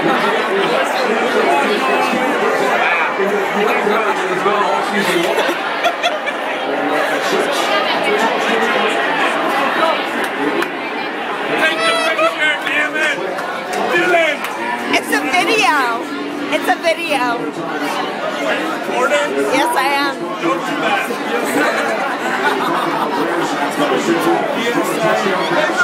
It's a video. It's a video. Are you recording? Yes, I am. Don't do that. Yes,